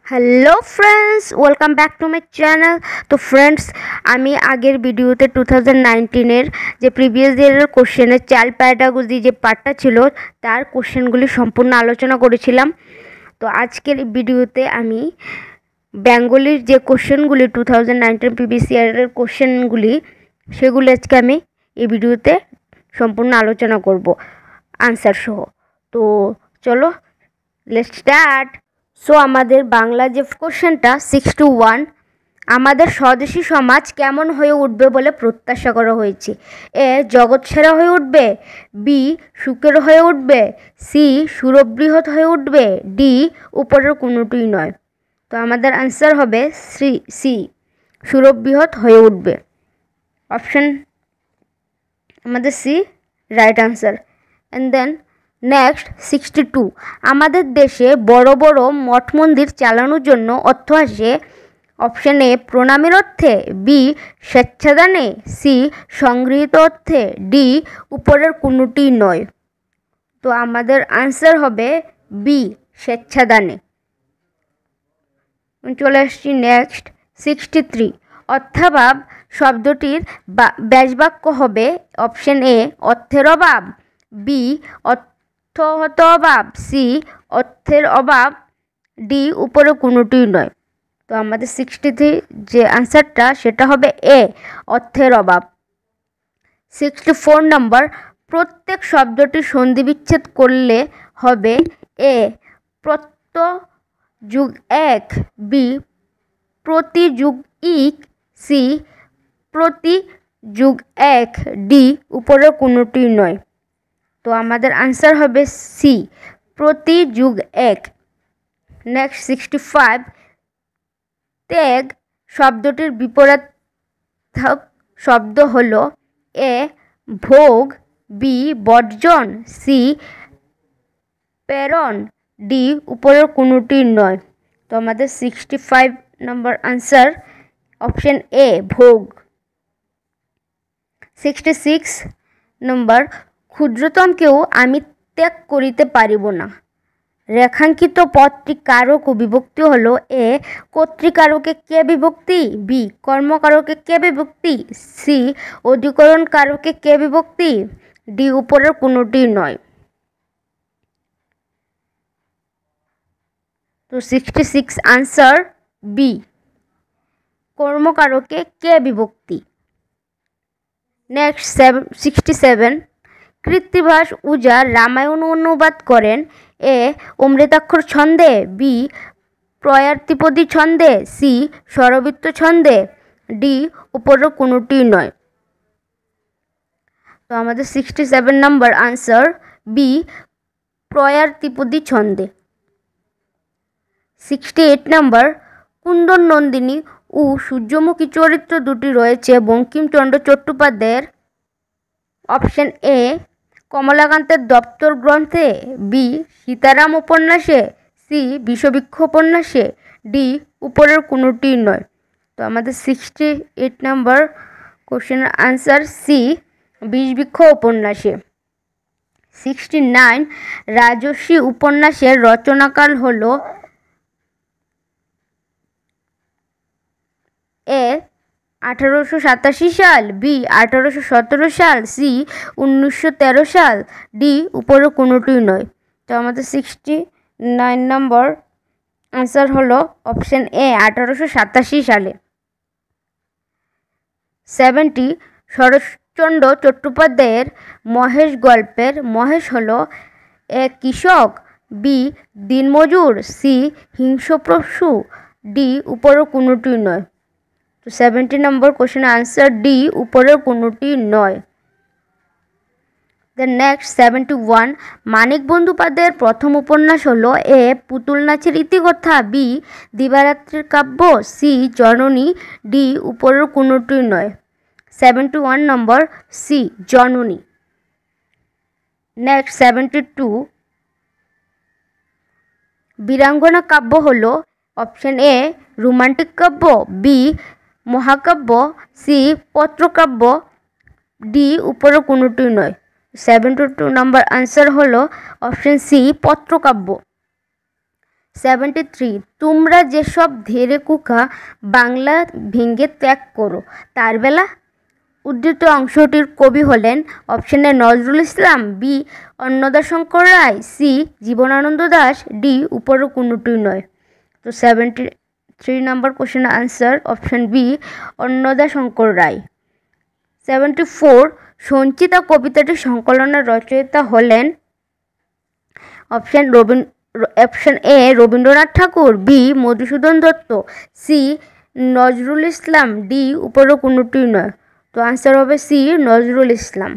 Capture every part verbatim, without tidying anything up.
Hello friends, welcome back to my channel. তো friends, আমি আগের ভিডিওতে টু থাউজেন্ড নাইনটিনের যে প্রিভিয়াস ইয়ারের কোশ্চেনের চাইল্ড প্যাডাগজি যে পার্টটা ছিল তার কোশ্চেনগুলি সম্পূর্ণ আলোচনা করেছিলাম। তো আজকের ভিডিওতে আমি বেঙ্গলির যে কোশ্চেনগুলি টু থাউজেন্ড নাইনটিন প্রিভিয়াস ইয়ারের কোশ্চেনগুলি সেগুলি আজকে আমি এই ভিডিওতে সম্পূর্ণ আলোচনা করব আনসার সহ। তো চলো লেটস স্টার্ট। সো আমাদের বাংলা যে কোশ্চেনটা সিক্সটি ওয়ান, আমাদের স্বদেশী সমাজ কেমন হয়ে উঠবে বলে প্রত্যাশা করা হয়েছে? এ জগৎ সেরা হয়ে উঠবে, বি সুখের হয়ে উঠবে, সি সুরবৃহৎ হয়ে উঠবে, ডি উপরের কোনোটিই নয়। তো আমাদের আনসার হবে সি সি সুরবৃহৎ হয়ে উঠবে। অপশন আমাদের C right answer. And then next sixty two, আমাদের দেশে বড় বড় মঠ মন্দির চালানোর জন্য অর্থ আসে। অপশন এ প্রণামের অর্থে, বি স্বেচ্ছাদানে, সি সংগৃহীত অর্থে, ডি উপরের কোনোটি নয়। তো আমাদের আনসার হবে বি স্বেচ্ছাদানে। চলে আসছি নেক্সট সিক্সটি থ্রি, অর্থাভাব শব্দটির ব্যাসবাক্য হবে। অপশন এ অর্থের অভাব, বি অর্থগত অভাব, সি অর্থের অভাব, ডি উপরে কোনোটিই নয়। তো আমাদের সিক্সটি থ্রি যে আনসারটা সেটা হবে এ অর্থের অভাব। সিক্সটি ফোর নম্বর, প্রত্যেক শব্দটি সন্ধি বিচ্ছেদ করলে হবে এ প্রত্যয় যুগ এক, বি প্রতি যুগ ইক, সি প্রতি যুগ এক, ডি উপরের কোনোটি নয়। তো আমাদের আনসার হবে সি প্রতি যুগ এক। নেক্সট সিক্সটি ফাইভ, ত্যাগ শব্দটির বিপরীতার্থক শব্দ হলো এ ভোগ, বি বর্জন, সি প্রেরণ, ডি উপরের কোনোটি নয়। তো আমাদের sixty five number answer option A ভোগ। সিক্সটি সিক্স নম্বর, ক্ষুদ্রতমকেও আমি ত্যাগ করিতে পারিব না। রেখাঙ্কিত পদটি কারক ও বিভক্তি হলো এ কর্তৃকারকে কে বিভক্তি, বি কর্মকারকে কে বিভক্তি, সি অধিকরণ কারকে কে বিভক্তি, ডি উপরের কোনোটি নয়। তো সিক্সটি সিক্স আনসার বি কর্মকারকে কে বিভক্তি। Next seven sixty seven, Krittibas উজার রামায়ণ অনুবাদ করেন এ অমৃতাক্ষর ছন্দে, বি প্রয়ার্তিপদী ছন্দে, সি স্বরবৃত্ত ছন্দে, ডি উপরের কোনোটি নয়। তো আমাদের sixty seven number answer B প্রয়ার্তিপদী ছন্দে। Sixty eight number, Kundanandini ও সূর্যমুখী চরিত্র দুটি রয়েছে বঙ্কিমচন্দ্র চট্টোপাধ্যায়ের। অপশন এ কমলাকান্তের দপ্তর গ্রন্থে, বি সীতারাম উপন্যাসে, সি বিষবৃক্ষ উপন্যাসে, ডি উপরের কোনোটি নয়। তো আমাদের সিক্সটি এইট নম্বর কোশ্চেনের আনসার সি বিষবৃক্ষ উপন্যাসে। সিক্সটি নাইন, রাজর্ষি উপন্যাসের রচনাকাল হল এ আঠারোশো সাতাশি সাল, বি আঠারোশো সতেরো সাল, সি উনিশশো তেরো সাল, ডি উপরে কোনোটি নয়। তো আমাদের সিক্সটি নাইন নম্বর আনসার হলো অপশন এ আঠারোশো সাতাশি সালে। সেভেন্টি, শরৎচন্দ্র চট্টোপাধ্যায়ের মহেশ গল্পের মহেশ হলো এ কৃষক, বি দিনমজুর, সি হিংস্র পশু, ডি উপরের কোনোটি নয়। তো সেভেন্টি নম্বর কোশ্চেনের আনসার ডি উপরের কোনোটি নয়। The next seventy one, Manik বন্দ্যোপাধ্যায়ের প্রথম উপন্যাস হলো এ পুতুল নাচের ইতিকথা, বি দিবারাত্রির কাব্য, সি জননী, ডি উপরের কোনোটি নয়। Seventy one number C Janani. Next seventy two, Birangana Kabya হলো অপশন এ রোমান্টিক কাব্য, বি মহাকাব্য, সি পত্রকাব্য, ডি উপরের কোনোটি নয়। সেভেন্টি টু নম্বর আনসার হলো অপশন সি পত্রকাব্য। সেভেন্টি থ্রি তোমরা যেসব ধেরে কুখা বাংলা ভেঙ্গে ত্যাগ করো তার বেলা। উদ্ধৃত অংশটির কবি হলেন option A Nazrul Islam, B Annadashankar Roy, C Jibanananda Das, D উপরের কোনোটি নয়। তো seventy three number question answer option B Annadashankar Roy. Seventy four Sanchita কবিতাটি সংকলনের রচয়িতা হলেন option Rabindra option A Rabindranath Tagore, B Madhusudan Dutta, C Nazrul Islam, D উপরের কোনোটি নয়। তো আনসার হবে সি নজরুল ইসলাম।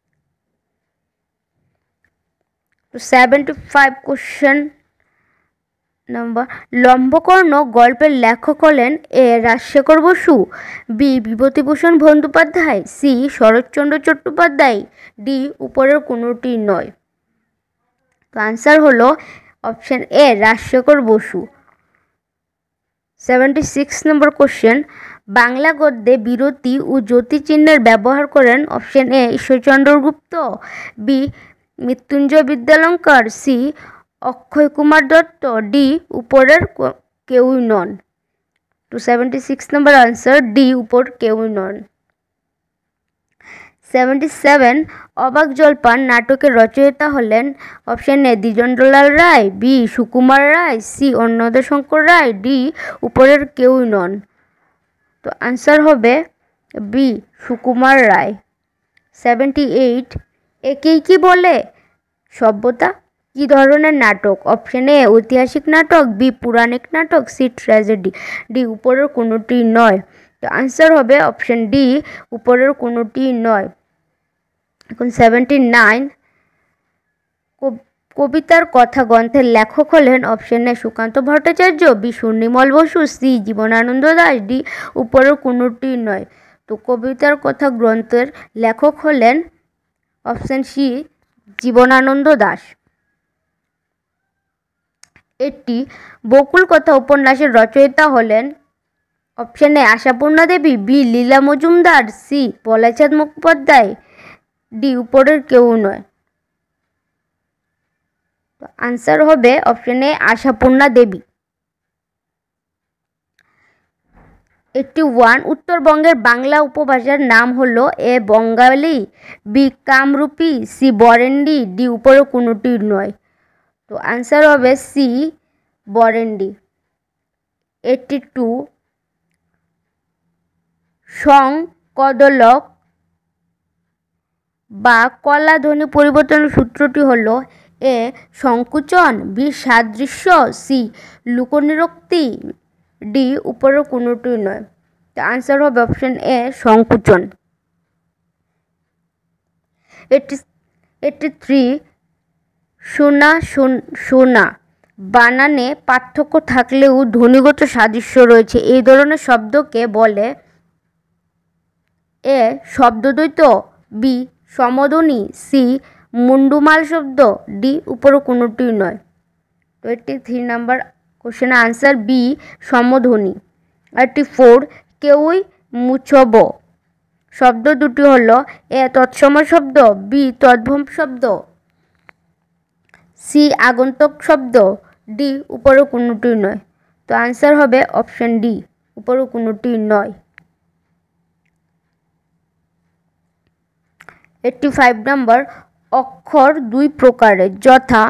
তো seventy five question number Lambakarna গল্পের লেখক হলেন A Rajshekhar Basu, B Bibhutibhushan Bandyopadhyay, C Saratchandra Chattopadhyay, D উপরের কোনোটি নয়। তো আনসার হলো option A Rajshekhar Basu. Seventy six number question Bangla গদ্যে বিরতি ও জ্যোতি চিহ্নের ব্যবহার করেন option A Ishwarchandra Gupta, B Mrityunjay Vidyalankar, C Akshay Kumar Dutta, D উপরের কেউই নন। তো seventy six number answer D উপর কেউই নন। সেভেন্টি সেভেন অবাক জলপান নাটকের রচয়িতা হলেন option A Dwijendralal Roy, B Sukumar Roy, C Annadashankar Roy, D উপরের কেউই নন। তো আনসার হবে B Sukumar Roy. Seventy eight একেই কি বলে সভ্যতা কি ধরনের নাটক? অপশন এ ঐতিহাসিক নাটক, বি পৌরাণিক নাটক, সি ট্র্যাজেডি, ডি উপরের কোনোটি নয়। তো আনসার হবে অপশন ডি উপরের কোনোটি নয়। এখন সেভেন্টি নাইন কবিতার কথা গ্রন্থের লেখক হলেন option A Sukanta Bhattacharya, B Sunirmal Basu, C Jibanananda Das, D উপরের কোনোটি নয়। তো কবিতার কথা গ্রন্থের লেখক হলেন অপশন সি জীবনানন্দ দাশ। এটি বকুল কথা উপন্যাসের রচয়িতা হলেন option A Ashapurna Devi, B Leela Majumdar, C Palaichand Mukhopadhyay, D উপরের কেউ নয়। তো আনসার হবে option A Ashapurna Devi. Eighty one উত্তরবঙ্গের বাংলা উপভাষার নাম হলো A Bangali, B Kamrupi, C Varendri, D উপরের কোনোটি নয়। তো আনসার হবে সি বরেন্দ্রী। এইটটি টু সং কদলক বা কলা ধ্বনি পরিবর্তনের সূত্রটি হলো এ সংকুচন, বি সাদৃশ্য, সি লোকনিরক্তি, ডি উপরের কোনোটি নয়। তো আনসার হবে অপশন এ সংকুচন। এইটটি এইটটি থ্রি সোনা সোনা বানানে পার্থক্য থাকলেও ধ্বনিগত সাদৃশ্য রয়েছে এই ধরনের শব্দকে বলে এ শব্দদ্বৈত, বি সমধ্বনি, সি মুন্ডুমাল শব্দ, ডি উপরে কোনোটি নয়। তো eighty three number question answer B সমধ্বনি। এইটটি ফোর কেউই মুছব শব্দ দুটি হলো এ তৎসম শব্দ, বি তদ্ভব শব্দ, সি আগন্তক শব্দ, ডি উপরে কোনোটি নয়। তো আনসার হবে অপশন ডি উপরে কোনোটি নয়। এইটটি ফাইভ নাম্বার অক্ষর দুই প্রকারের যথা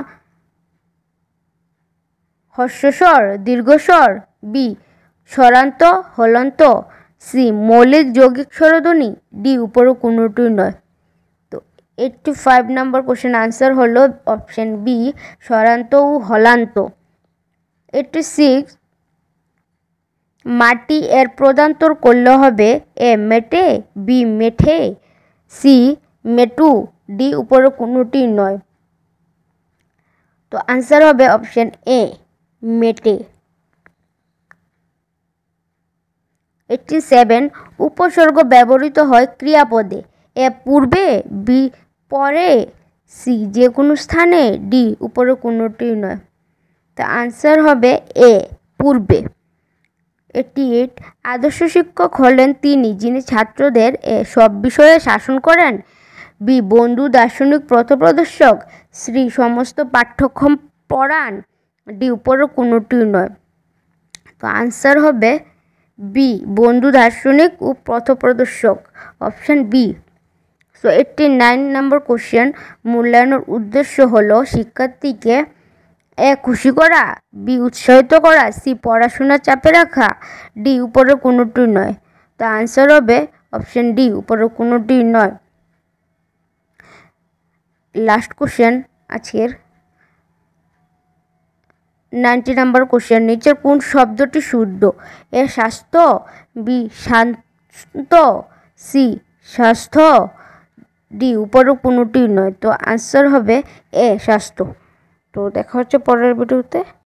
হ্রস্বস্বর দীর্ঘস্বর, বি স্বরান্ত হলন্ত, সি মৌলিক যৌগিক স্বরধ্বনি, ডি উপরে কোনোটি নয়। তো eighty five number question answer হলো অপশন বি স্বরান্ত ও হলান্ত। এইটটি সিক্স মাটি এর প্রদান্তর করলে হবে এ মেটে, বি মেঠে, সি মেটু, ডি উপরে কোনোটি নয়। তো আনসার হবে অপশন এ মেটে। এইটটি সেভেন উপসর্গ ব্যবহৃত হয় ক্রিয়াপদে এ পূর্বে, বি পরে, সি যে কোনো স্থানে, ডি উপরে কোনোটি নয়। তো আনসার হবে এ পূর্বে। এইটটি এইট আদর্শ শিক্ষক হলেন তিনি যিনি ছাত্রদের এ সব বিষয়ে শাসন করেন, বি বন্ধু দার্শনিক পথপ্রদর্শক, শ্রী সমস্ত পাঠ্যক্রম পড়ান, ডি উপরের কোনোটি নয়। তো আনসার হবে বি বন্ধু দার্শনিক ও পথপ্রদর্শক, option B. So eighty nine number question, মূল্যায়নের উদ্দেশ্য হলো শিক্ষার্থীকে এ খুশি করা, বি উৎসাহিত করা, সি পড়াশোনা চাপে রাখা, ডি উপরের কোনোটি নয়। তো আনসার হবে অপশান ডি উপরের কোনোটি নয়। লাস্ট কোশ্চেন আজকের নাইনটি নাম্বার কোশ্চেন, নিচের কোন শব্দটি শুদ্ধ? এ স্বাস্থ্য, বি শান্ত, সি স্বাস্থ্য, ডি উপরের কোনোটি নয়। তো আনসার হবে এ স্বাস্থ্য। তো দেখা হচ্ছে পরের ভিডিওতে।